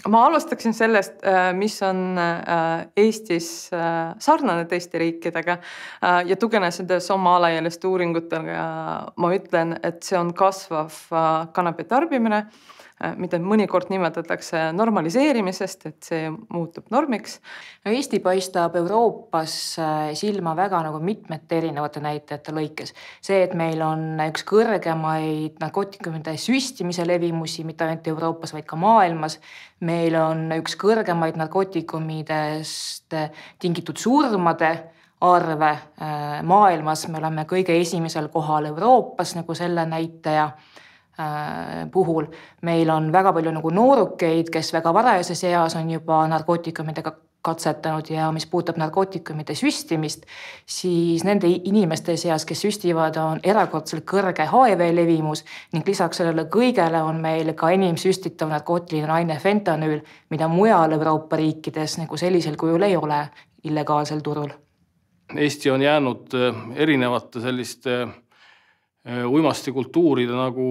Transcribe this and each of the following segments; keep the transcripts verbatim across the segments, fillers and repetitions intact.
Ma alustaksin sellest, mis on Eestis sarnane teiste riikidega ja tuginedes oma alaealiste uuringutega ma ütlen, et see on kasvav kanapi tarbimine, mida mõnikord nimetatakse normaliseerimisest, et see muutub normiks. Eesti paistab Euroopas silma väga nagu mitmete erinevate näitajate lõikes. See, et meil on üks kõrgemaid narkootikumide süstimise levimusi, mitte ainult Euroopas, vaid ka maailmas. Meil on üks kõrgemaid narkootikumidest tingitud surmade arve maailmas. Me oleme kõige esimesel kohal Euroopas nagu selle näitaja puhul. Meil on väga palju nagu noorukeid, kes väga varajases eas on juba narkootikumidega katsetanud ja mis puudutab narkootikumide süstimist, siis nende inimeste seas, kes süstivad, on erakordselt kõrge H I V levimus ning lisaks sellele kõigele on meil ka enim süstitav narkootiline aine fentanüül, mida mujal Euroopa riikides nagu sellisel kujul ei ole illegaalsel turul. Eesti on jäänud erinevate selliste uimastikultuuride nagu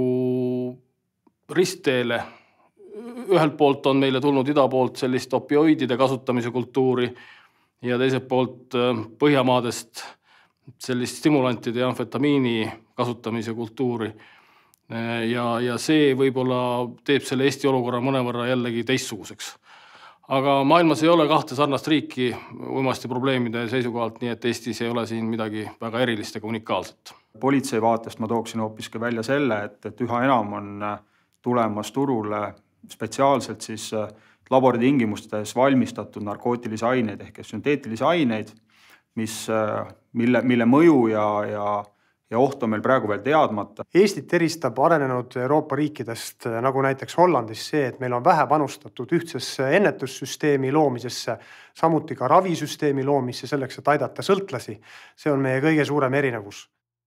ristteele. Ühelt poolt on meile tulnud ida poolt sellist opioidide kasutamise kultuuri ja teiselt poolt Põhjamaadest sellist stimulantide ja amfetamiini kasutamise kultuuri. Ja, ja see võib-olla teeb selle Eesti olukorra mõnevõrra jällegi teistsuguseks. Aga maailmas ei ole kahte sarnast riiki uimasti probleemide seisukohalt, nii et Eestis ei ole siin midagi väga erilist ega unikaalset. Politsei vaatest ma tooksin hoopiski välja selle, et, et üha enam on tulemas turule spetsiaalselt siis laboritingimustes valmistatud narkootilisi aineid ehk sünteetilisi aineid, mis, mille, mille mõju ja, ja, ja oht on meil praegu veel teadmata. Eestit eristab arenenud Euroopa riikidest, nagu näiteks Hollandis see, et meil on vähe panustatud ühtsesse ennetussüsteemi loomisesse, samuti ka ravisüsteemi loomisse selleks, et aidata sõltlasi. See on meie kõige suurem erinevus.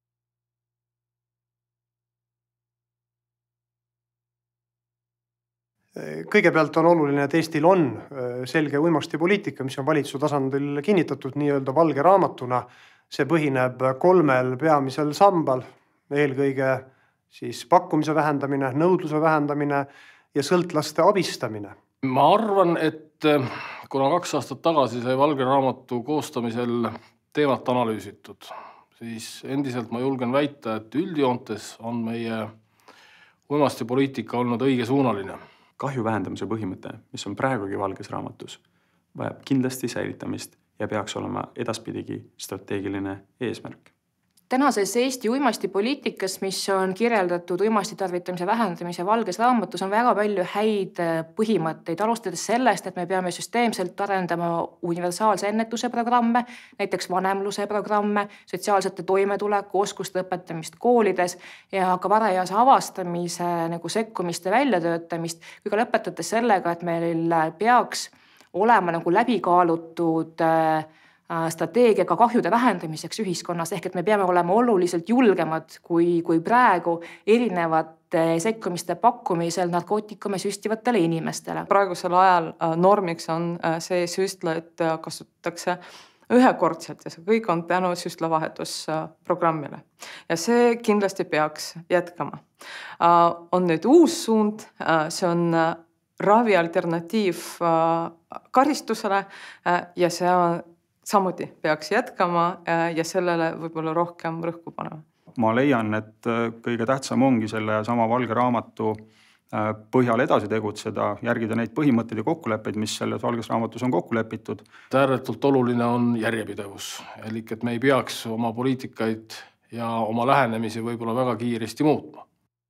Kõigepealt on oluline, et Eestil on selge uimastipoliitika, mis on valitsuse tasandil kinnitatud nii-öelda valge raamatuna. See põhineb kolmel peamisel sambal, eelkõige siis pakkumise vähendamine, nõudluse vähendamine ja sõltlaste abistamine. Ma arvan, et kuna kaks aastat tagasi sai valge raamatu koostamisel teemat analüüsitud, siis endiselt ma julgen väita, et üldjoontes on meie uimastipoliitika olnud õigesuunaline. Kahju vähendamise põhimõte, mis on praegugi valges raamatus, vajab kindlasti säilitamist ja peaks olema edaspidigi strateegiline eesmärk. Tänases Eesti uimastipoliitikas, mis on kirjeldatud uimasti tarvitamise vähendamise valges raamatus, on väga palju häid põhimõtteid, alustades sellest, et me peame süsteemselt arendama universaalse ennetuse programme, näiteks vanemluse programme, sotsiaalsete toimetuleku, oskuste õpetamist koolides ja ka varajase avastamise nagu sekkumiste väljatöötamist, kui ka lõpetades sellega, et meil peaks olema nagu läbikaalutud strateegiaga kahjude vähendamiseks ühiskonnas, ehk et me peame olema oluliselt julgemad kui, kui praegu erinevate sekkumiste pakkumisel narkootikume süstivatele inimestele. Praegusel ajal normiks on see süstla, et kasutatakse ühekordselt ja see kõik on tänu süstlavahetusprogrammile. Ja see kindlasti peaks jätkama. On nüüd uus suund, see on ravi alternatiiv karistusele ja see on samuti peaks jätkama ja sellele võib-olla rohkem rõhku panema. Ma leian, et kõige tähtsam ongi selle sama valge raamatu põhjal edasi tegutseda, järgida neid põhimõtteid ja kokkuleppeid, mis selles valges raamatus on kokku lepitud. Ääretult oluline on järjepidevus, elik et me ei peaks oma poliitikaid ja oma lähenemisi võib-olla väga kiiresti muutma.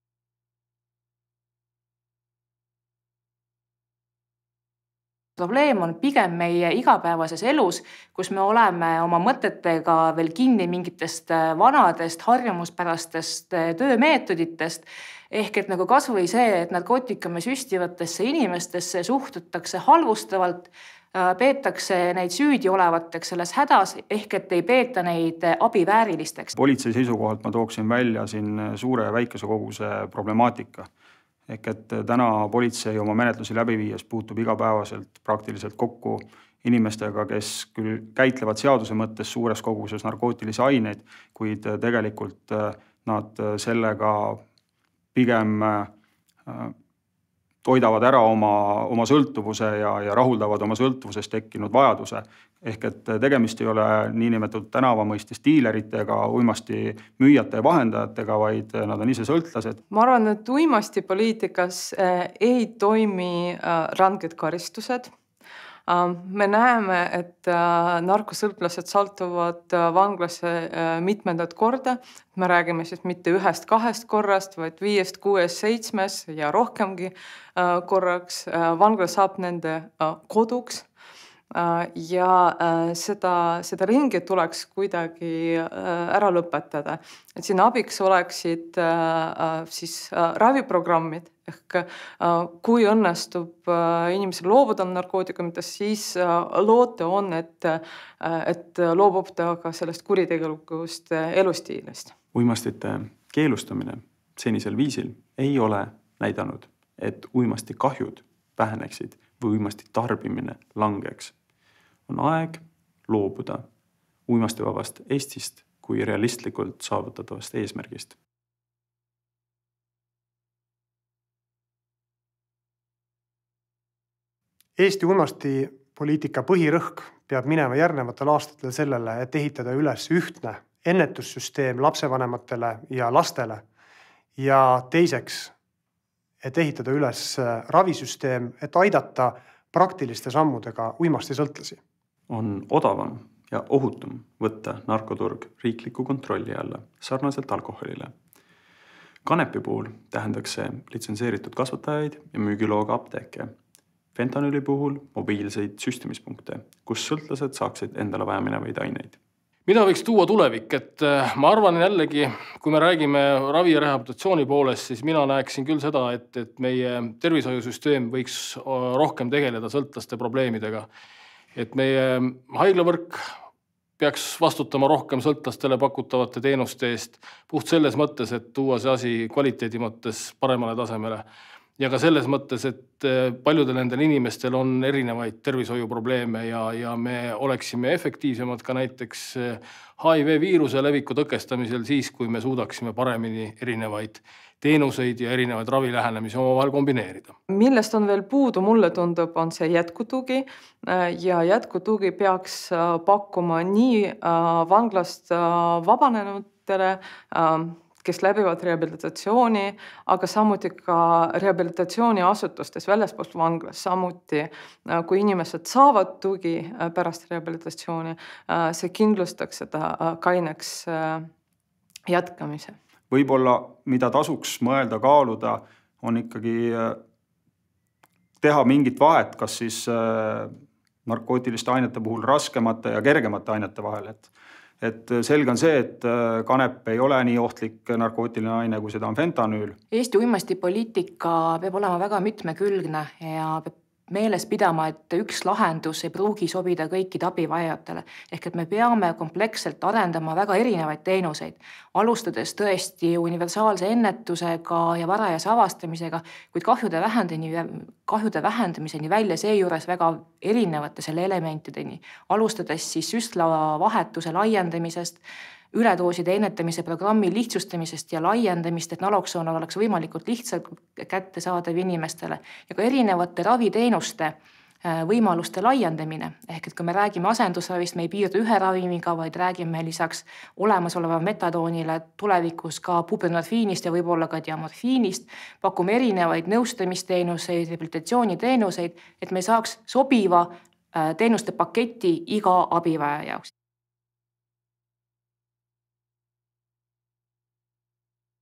Probleem on pigem meie igapäevases elus, kus me oleme oma mõtetega veel kinni mingitest vanadest, harjumuspärastest töömeetoditest, ehk et nagu kas või see, et narkootikume süstivatesse inimestesse suhtutakse halvustavalt, peetakse neid süüdi olevateks selles hädas, ehk et ei peeta neid abiväärilisteks. Politsei seisukohalt ma tooksin välja siin suure ja väikese koguse problemaatika. Ehk et täna politsei oma menetlusi läbi viies puutub igapäevaselt praktiliselt kokku inimestega, kes küll käitlevad seaduse mõttes suures koguses narkootilisi aineid, kuid tegelikult nad sellega pigem toidavad ära oma, oma sõltuvuse ja, ja rahuldavad oma sõltuvusest tekkinud vajaduse. Ehk et tegemist ei ole niinimetatud tänava mõistes diileritega, uimasti müüjate ja vahendajatega, vaid nad on ise sõltlased. Ma arvan, et uimasti poliitikas ei toimi ranged karistused. Me näeme, et narkosõltlased saltuvad vanglasse mitmendat korda. Me räägime siis mitte ühest kahest korrast, vaid viiest, kuues, seitsmes ja rohkemgi korraks. Vangla saab nende koduks ja seda, seda ringi tuleks kuidagi ära lõpetada. Et siin abiks oleksid siis raviprogrammid. Ehk kui õnnestub inimesel loobuda narkootikumidest, siis loote on, et, et loobub ta ka sellest kuritegelikust elustiilist. Uimastite keelustamine senisel viisil ei ole näidanud, et uimasti kahjud väheneksid või uimasti tarbimine langeks. On aeg loobuda uimastivabast Eestist kui realistlikult saavutatavast eesmärgist. Eesti uimastipoliitika põhirõhk peab minema järgnevatel aastatel sellele, et ehitada üles ühtne ennetussüsteem lapsevanematele ja lastele ja teiseks, et ehitada üles ravisüsteem, et aidata praktiliste sammudega uimastisõltlasi. On odavam ja ohutum võtta narkoturg riikliku kontrolli alla, sarnaselt alkoholile. Kanepi puhul tähendaks see litsenseeritud kasvatajaid ja müügilooga apteeke. Fentanüüli puhul mobiilseid süstimispunkte, kus sõltlased saaksid endale vajaminevaid aineid. Mida võiks tuua tulevik, et ma arvan jällegi, kui me räägime ravi- ja rehabilitatsiooni poolest, siis mina näeksin küll seda, et, et meie tervishoiusüsteem võiks rohkem tegeleda sõltlaste probleemidega. Et meie haiglavõrk peaks vastutama rohkem sõltlastele pakutavate teenuste eest, puht selles mõttes, et tuua see asi kvaliteedi mõttes paremale tasemele. Ja ka selles mõttes, et paljudel nendel inimestel on erinevaid tervishoiuprobleeme ja, ja me oleksime efektiivsemad ka näiteks H I V viiruse leviku tõkestamisel siis, kui me suudaksime paremini erinevaid teenuseid ja erinevaid ravilähenemisi oma vahel kombineerida. Millest on veel puudu, mulle tundub, on see jätkutugi ja jätkutugi peaks pakkuma nii vanglast vabanenutele, kes läbivad rehabilitatsiooni, aga samuti ka rehabilitatsiooniasutustes väljaspool vanglas. Samuti, kui inimesed saavad tugi pärast rehabilitatsiooni, see kindlustaks seda kaineks jätkamise. Võib-olla, mida tasuks mõelda, kaaluda, on ikkagi teha mingit vahet, kas siis narkootiliste ainete puhul raskemate ja kergemate ainete vahel, et Et selge on see, et kanep ei ole nii ohtlik narkootiline aine, kui seda on fentanüül. Eesti uimastipoliitika peab olema väga mitmekülgne ja peab meeles pidama, et üks lahendus ei pruugi sobida kõikide abivajajatele. Ehk et me peame kompleksselt arendama väga erinevaid teenuseid, alustades tõesti universaalse ennetusega ja varajase avastamisega, kuid kahjude, kahjude vähendamiseni välja seejuures väga erinevate selle elementideni, alustades siis süstlavahetuse laiendamisest, üledooside ennetamise programmi lihtsustamisest ja laiendamist, et naloksoon oleks võimalikult lihtsalt kättesaadav inimestele ja ka erinevate raviteenuste võimaluste laiendamine. Ehk et kui me räägime asendusravist, me ei piirdu ühe ravimiga, vaid räägime lisaks olemasoleva metadoonile tulevikus ka buprenorfiinist ja võib-olla ka diamorfiinist, pakume erinevaid nõustamisteenuseid, rehabilitatsiooniteenuseid, et me saaks sobiva teenuste paketi iga abivaja jaoks.